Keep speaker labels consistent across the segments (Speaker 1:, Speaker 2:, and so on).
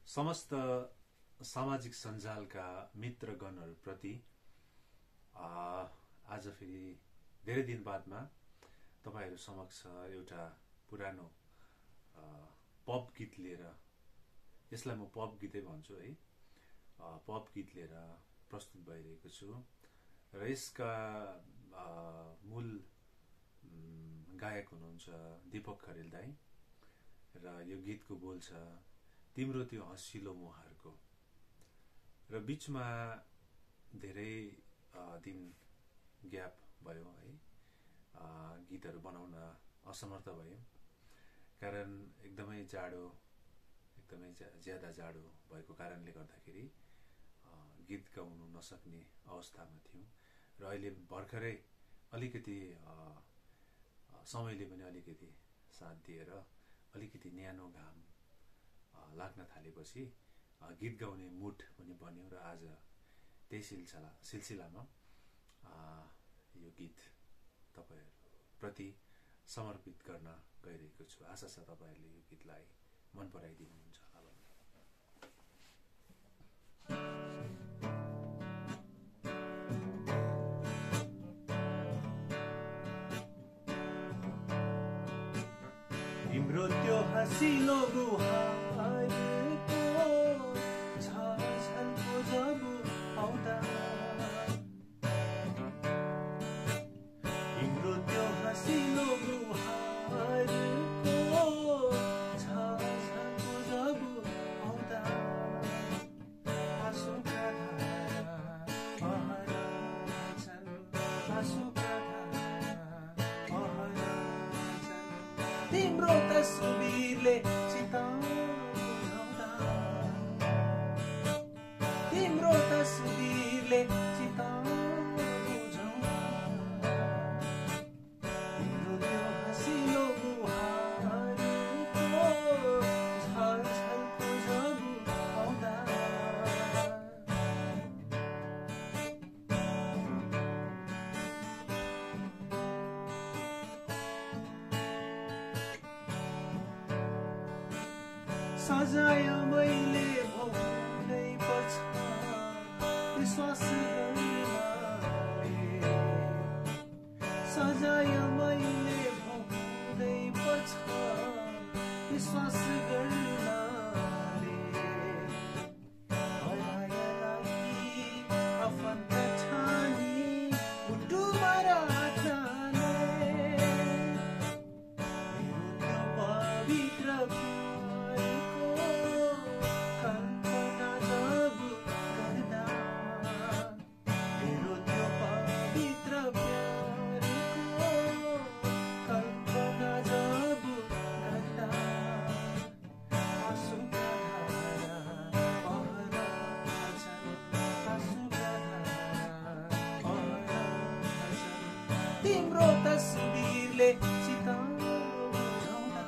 Speaker 1: समस्त सामाजिक सञ्जालका मित्रगणहरुप्रति आज फेरि धेरै दिन बादमा तपाईहरु समक्ष एउटा पुरानो पप गीत लिएर, यसलाई म पप गीतै भन्छु है, पप गीत लिएर प्रस्तुत भइरहेको छु र यसका मूल गायक हुनुहुन्छ दीपक खरेल दाई र यो गीतको बोल छ तिम्रो त्यो हँसिलो मुहारको। र बीचमा धेरै दिन ग्याप भयो है, गीतहरु बनाउन असमर्थ भयो, कारण एकदमै जाडो, एकदमै ज्यादा जाडो भएको कारणले गर्दाखेरि गीत गाउन नसक्ने अवस्थामा थियौं। र अहिले भर्खरै अलिकति समयले पनि अलिकति साथ दिएर अलिकति न्यानो घाम लाग्न थालेपछि गीत गाउने मुड पनि बन्यो र आज त्यही सिलसिलामा यो गीत तपाईहरु प्रति समर्पित गर्न गइरहेको छु। आशा छ तपाईहरुले यो गीतलाई मन पराइदिनुहुन्छ होला।
Speaker 2: तिम्रो त्यो हँसिलो मुहारको झलझलको जब आउँदा, तिम्रो त्यो हँसिलो मुहारको झलझलको जब आउँदा, आँसुका धारा बहन्छन्, आँसुका धारा बहन्छन्, तिम्रो तस्बिरले चिता बुझाउँदा, तिम्रो तस्बिरले चिता बुझाउँदा, तिम्रो त्यो हँसिलो मुहारको झलझलको जब आउँदा। सजाय मैले भोलै पछा विश्वास गर्नाले, सजाय मैले भोलै पछा विश्वास गर्नाले, हराएलाई आफन्त ठानी मुटुमा राख्नाले, मेरो त्यो पवित्र तिम्रो तस्बिरले चिता बुझाउँदा,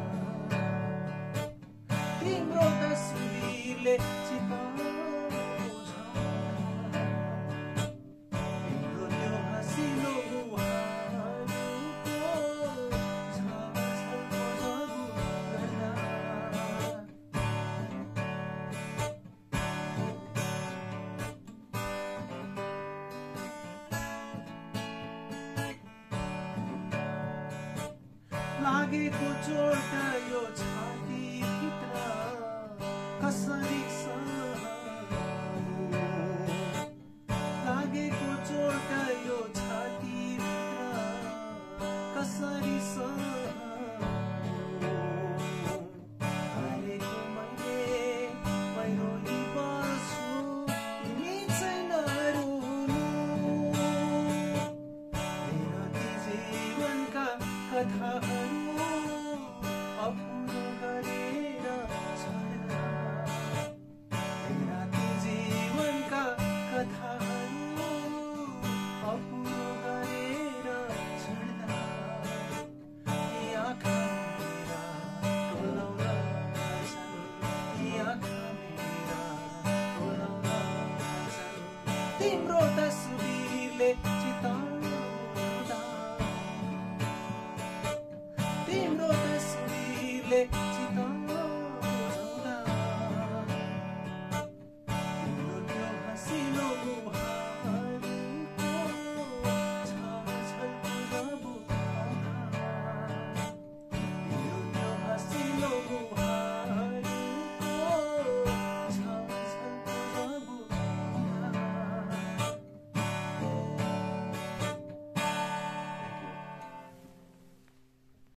Speaker 2: तिम्रो तस्बिरले चिता बुझाउँदा, तिम्रो त्यो हँसिलो मुहारको झलझलको जब गर्दा। लागेको चोट यो छाती भित्र कसरी सहनु, लागेको चोट यो छाती भित्र कसरी सहनु, हारेको मै रोइ बस्छु तिमी चाहिँ नरुनु, मेरा ती जीवनका कथाहरू अपुरो गरेर छोड्दा, मेरा ती जीवनका कथाहरू अपुरो गरेर छोड्दा, यी आँखा मेरा टोलाउन थाल्छन्, यी आँखा मेरा टोलाउन थाल्छन्, तिम्रो तस्बिरले चिता